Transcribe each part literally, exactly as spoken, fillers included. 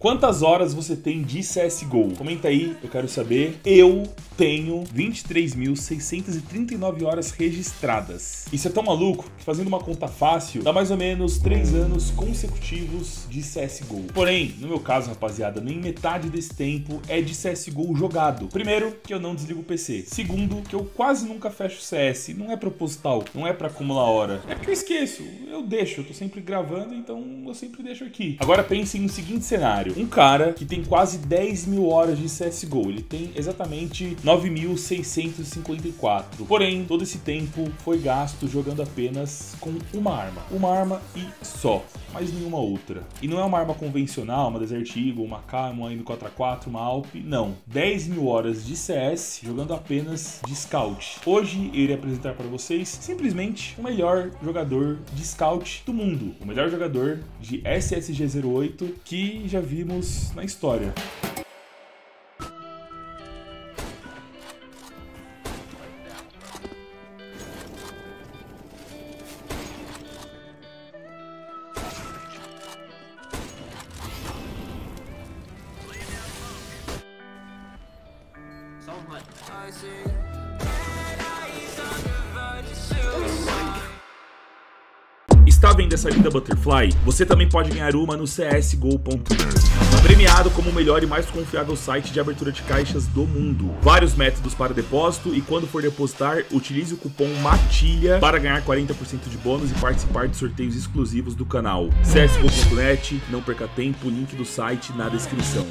Quantas horas você tem de C S G O? Comenta aí, eu quero saber. Eu tenho vinte e três mil seiscentas e trinta e nove horas registradas. Isso é tão maluco que, fazendo uma conta fácil, dá mais ou menos três anos consecutivos de C S G O. Porém, no meu caso, rapaziada, nem metade desse tempo é de C S G O jogado. Primeiro, que eu não desligo o P C. Segundo, que eu quase nunca fecho o C S. Não é proposital, não é pra acumular hora. É que eu esqueço, eu deixo, eu tô sempre gravando, então eu sempre deixo aqui. Agora pensem no seguinte cenário. Um cara que tem quase dez mil horas de C S G O, ele tem exatamente nove mil seiscentos e cinquenta e quatro. Porém, todo esse tempo foi gasto jogando apenas com uma arma. Uma arma e só, mais nenhuma outra. E não é uma arma convencional, uma Desert Eagle, uma K, uma M quatro A quatro, uma Alp, não. dez mil horas de C S jogando apenas de Scout. Hoje eu irei apresentar para vocês simplesmente o melhor jogador de Scout do mundo. O melhor jogador de S S G zero oito que já vimos na história. Está vendo essa linda Butterfly? Você também pode ganhar uma no C S G O ponto net. Premiado como o melhor e mais confiável site de abertura de caixas do mundo. Vários métodos para depósito e quando for depositar, utilize o cupom MATILHA para ganhar quarenta por cento de bônus e participar de sorteios exclusivos do canal. C S G O ponto net, não perca tempo, link do site na descrição.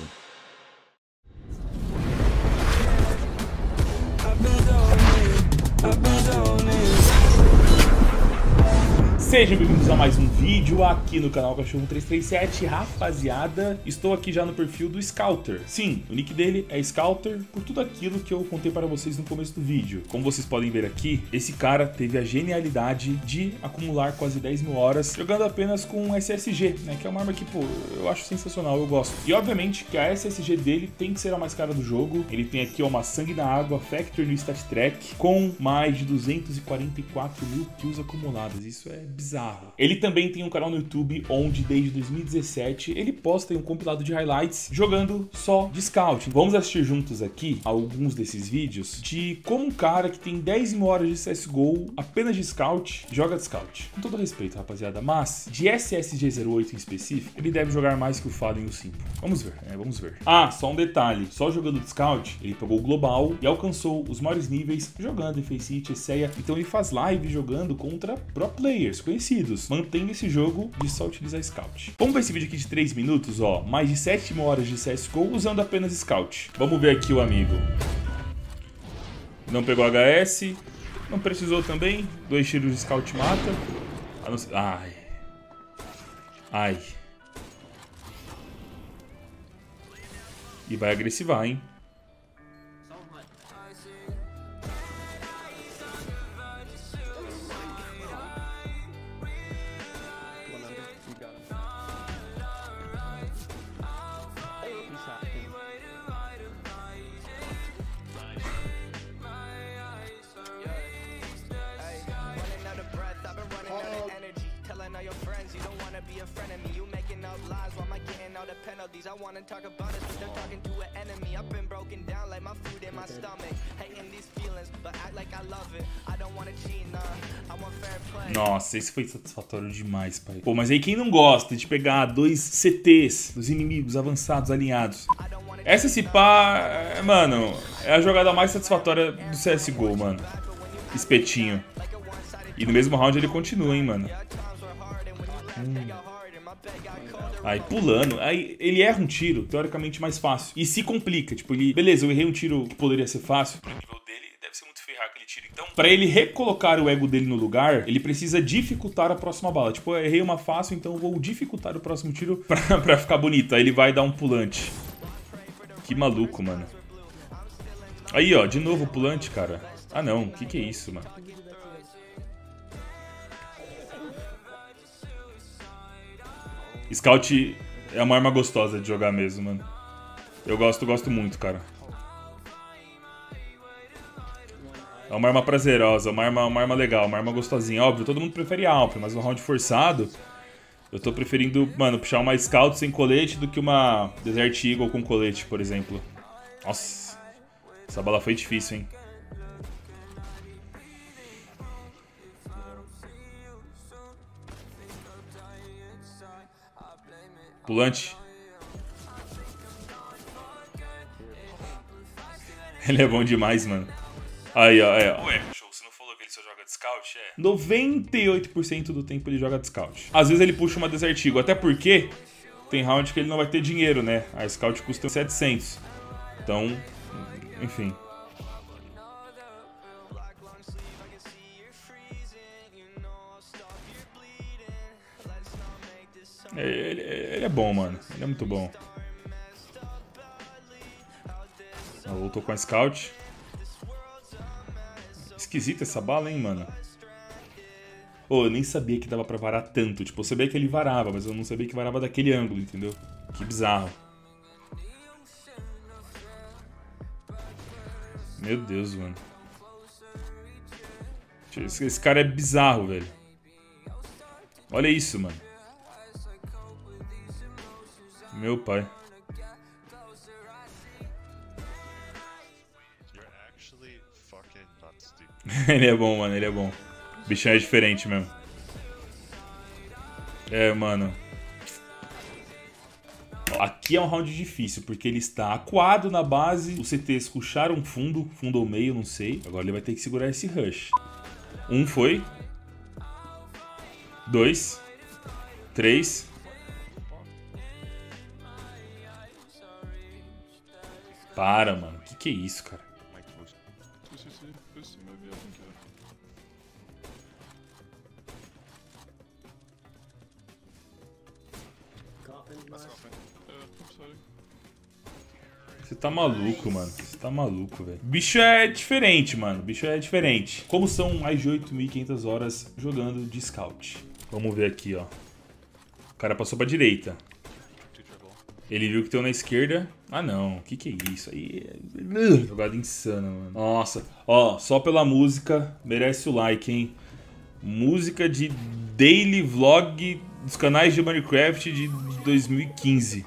Sejam bem-vindos a mais um vídeo aqui no canal Cachorro três três sete. Rapaziada, estou aqui já no perfil do Scouter. Sim, o nick dele é Scouter por tudo aquilo que eu contei para vocês no começo do vídeo. Como vocês podem ver aqui, esse cara teve a genialidade de acumular quase dez mil horas jogando apenas com S S G, né? Que é uma arma que, pô, eu acho sensacional, eu gosto. E obviamente que a S S G dele tem que ser a mais cara do jogo. Ele tem aqui ó, uma Sangue na Água Factory no Stat Track com mais de duzentos e quarenta e quatro mil kills acumuladas. Isso é bizarro. Ele também tem um canal no YouTube onde desde dois mil e dezessete ele posta um compilado de highlights jogando só de Scout. Vamos assistir juntos aqui alguns desses vídeos de como um cara que tem dez mil horas de C S G O apenas de Scout joga de Scout. Com todo respeito, rapaziada, mas de S S G zero oito em específico, ele deve jogar mais que o Fallen e o Simple. Vamos ver, né? Vamos ver. Ah, só um detalhe. Só jogando de Scout, ele pegou o Global e alcançou os maiores níveis jogando em Faceit, Esseia. Então ele faz live jogando contra pro players conhecidos, mantendo esse jogo de só utilizar Scout. Vamos ver esse vídeo aqui de três minutos, ó, mais de sete mil horas de C S G O usando apenas Scout. Vamos ver aqui o amigo. Não pegou H S, não precisou também, dois tiros de Scout mata. Ai. Ai. E vai agressivar, hein? Your friends, you don't wanna be a friend of me. You making up lies while I'm getting all the penalties. I wanna talk about it, but they're talking to an enemy. I've been broken down like my food in my stomach. Hating these feelings, but act like I love it. I don't wanna cheat, nah. I want fair play. Nossa, esse foi satisfatório demais, pai. Pô, mas aí quem não gosta de pegar dois C Ts dos inimigos avançados alinhados? Essa se pá, mano, é a jogada mais satisfatória do C S G O, mano. Espetinho. E no mesmo round ele continua, hein, mano. Hum. Aí pulando, aí ele erra um tiro teoricamente mais fácil e se complica, tipo, ele, beleza, eu errei um tiro que poderia ser fácil, pro nível dele deve ser muito ferrar aquele tiro, então pra ele recolocar o ego dele no lugar, ele precisa dificultar a próxima bala, tipo, eu errei uma fácil, então eu vou dificultar o próximo tiro pra, pra ficar bonito, aí ele vai dar um pulante. Que maluco, mano. Aí ó, de novo o pulante, cara. Ah não, que que é isso, mano? Scout é uma arma gostosa de jogar mesmo, mano. Eu gosto, gosto muito, cara. É uma arma prazerosa, uma arma, uma arma legal, uma arma gostosinha. Óbvio, todo mundo prefere a Alp, mas um round forçado Eu tô preferindo, mano, puxar uma Scout sem colete do que uma Desert Eagle com colete, por exemplo. Nossa, essa bala foi difícil, hein? Pulante. Ele é bom demais, mano. Aí, ó, é. Ué, show, você não falou que ele só joga de Scout? É. noventa e oito por cento do tempo ele joga de Scout. Às vezes ele puxa uma Desert Eagle, até porque tem round que ele não vai ter dinheiro, né? A Scout custa setecentos. Então, enfim. Ele, ele é bom, mano. Ele é muito bom. Ah, voltou com a Scout. Esquisita essa bala, hein, mano. Pô, eu nem sabia que dava pra varar tanto. Tipo, eu sabia que ele varava, mas eu não sabia que varava daquele ângulo, entendeu? Que bizarro. Meu Deus, mano. Esse, esse cara é bizarro, velho. Olha isso, mano. Meu pai. Ele é bom, mano, ele é bom. O bichão é diferente mesmo. É, mano. Aqui é um round difícil, porque ele está acuado na base. Os C Ts puxaram fundo, fundo ou meio, não sei. Agora ele vai ter que segurar esse rush. Um foi. Dois. Três. Para, mano. Que que é isso, cara? Você tá maluco, mano. Você tá maluco, velho. Bicho é diferente, mano. Bicho é diferente. Como são mais de oito mil e quinhentas horas jogando de Scout? Vamos ver aqui, ó. O cara passou pra direita. Ele viu que tem um na esquerda. Ah, não. O que que é isso? Aí é... Jogada insana, mano. Nossa. Ó, só pela música merece o like, hein? Música de daily vlog dos canais de Minecraft de dois mil e quinze.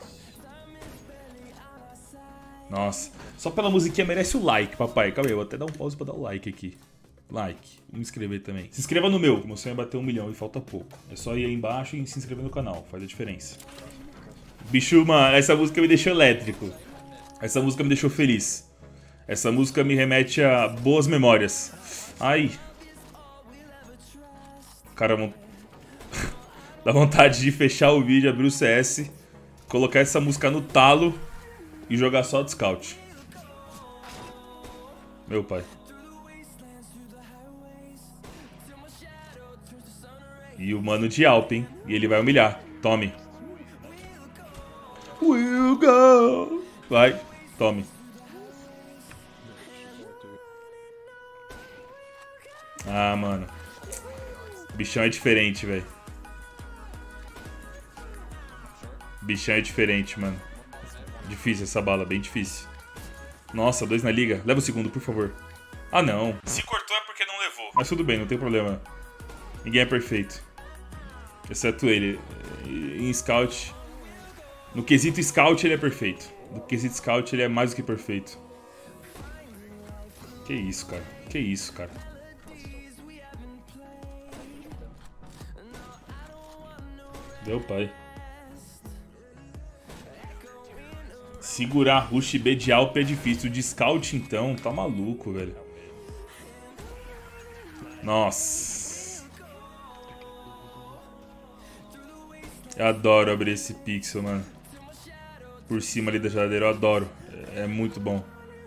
Nossa. Só pela musiquinha merece o like, papai. Calma aí, eu vou até dar um pause pra dar o like aqui. Like. Vou me inscrever também. Se inscreva no meu, que meu sonho é bater um milhão e falta pouco. É só ir aí embaixo e se inscrever no canal. Faz a diferença. Bicho, mano, essa música me deixou elétrico. Essa música me deixou feliz. Essa música me remete a boas memórias. Ai. Cara, dá vontade de fechar o vídeo, abrir o C S, colocar essa música no talo e jogar só de Scout. Meu pai. E o mano de Alp, hein? E ele vai humilhar. Tome. We'll go. Vai, tome. Ah, mano. O bichão é diferente, velho. Bichão é diferente, mano. Difícil essa bala, bem difícil. Nossa, dois na liga. Leva o segundo, por favor. Ah, não. Se cortou é porque não levou. Mas tudo bem, não tem problema. Ninguém é perfeito. Exceto ele. Em Scout... No quesito Scout ele é perfeito. No quesito Scout ele é mais do que perfeito. Que isso, cara. Que isso, cara. Deu pai. Segurar rush B de Alp é difícil. De Scout então, tá maluco, velho. Nossa. Eu adoro abrir esse pixel, mano. Por cima ali da geladeira, eu adoro. É, é muito bom.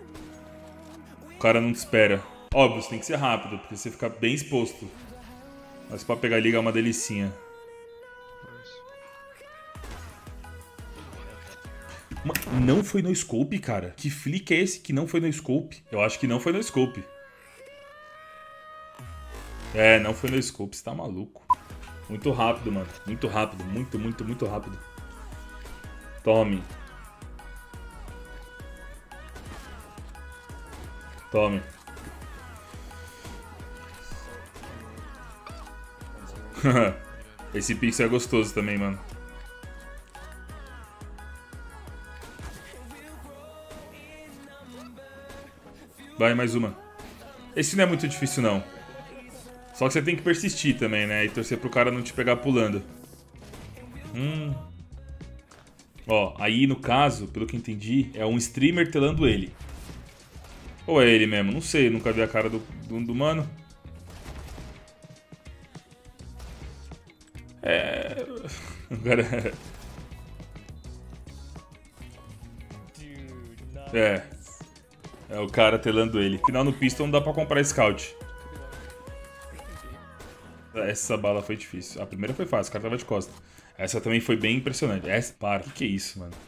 O cara não te espera. Óbvio, você tem que ser rápido, porque você fica bem exposto. Mas pra pegar e ligar é uma delicinha. Não foi no scope, cara? Que flick é esse que não foi no scope? Eu acho que não foi no scope. É, não foi no scope, você tá maluco. Muito rápido, mano. Muito rápido, muito, muito, muito rápido. Tome. Tome. Esse pixel é gostoso também, mano. Vai, mais uma. Esse não é muito difícil, não. Só que você tem que persistir também, né? E torcer pro cara não te pegar pulando. Hum. Ó, aí no caso, pelo que eu entendi, é um streamer telando ele. Ou é ele mesmo? Não sei, nunca vi a cara do, do, do mano. É... O cara... É... É o cara telando ele. Final no pistol não dá pra comprar scout. Essa bala foi difícil. A primeira foi fácil, o cara tava de costa. Essa também foi bem impressionante. Essa, para, o que, que é isso, mano?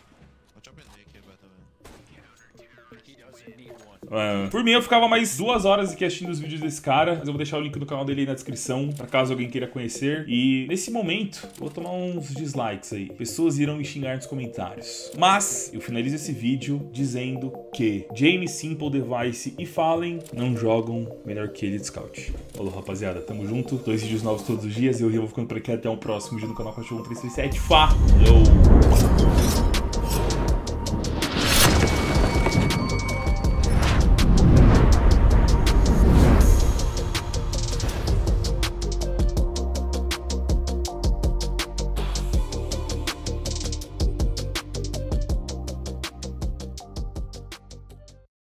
Uh, por mim, eu ficava mais duas horas aqui assistindo os vídeos desse cara. Mas eu vou deixar o link do canal dele aí na descrição, pra caso alguém queira conhecer. E nesse momento, vou tomar uns dislikes aí. Pessoas irão me xingar nos comentários. Mas eu finalizo esse vídeo dizendo que James Simple Device e Fallen não jogam melhor que ele de Scout. Falou, rapaziada. Tamo junto. Dois vídeos novos todos os dias. Eu vou ficando por aqui. Até o próximo vídeo no canal Cachorro três três sete. Falou!